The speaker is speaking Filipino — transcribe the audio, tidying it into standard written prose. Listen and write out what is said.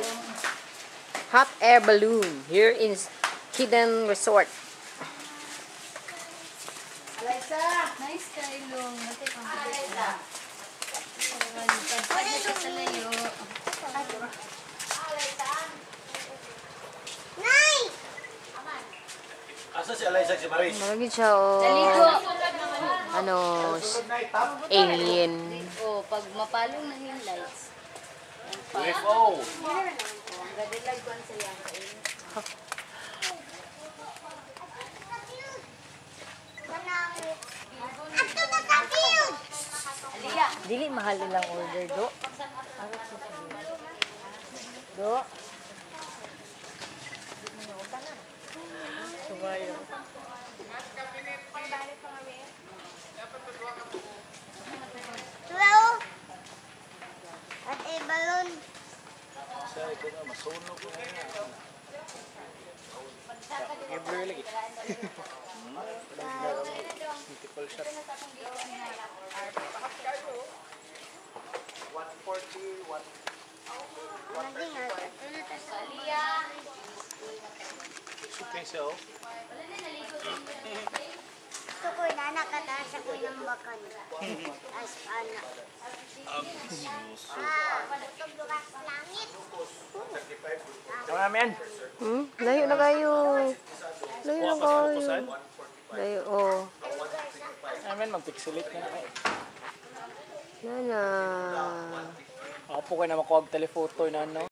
Hot air balloon here in Hidden Resort. Alaysa! Nice kailong. Mati pang Alaysa! Pagpad na siya sa layo. Alaysa! Nay! Asa si Alaysa si Maris? Marami siya o ano, alien. Oh, pag mapalong na yung lights. UFO! Ang gadilag ko ang sayang kailong. Dili mahal ilang order do. Do. Sumayo. At a balloon. Sa ito nga, masunog ko nga. Every lagi. Multiple shot. 140, Sukay siya oh. Gusto ko na nakataas ako ng bakan. As anak. Ambisyoso. Tugdukas langit. Tama namin. Layo na kayo. Layo na kayo. Layo, oh. Amen, mag-pixelate na kayo. Nana. Ako po kayo na makuha telefoto na ano.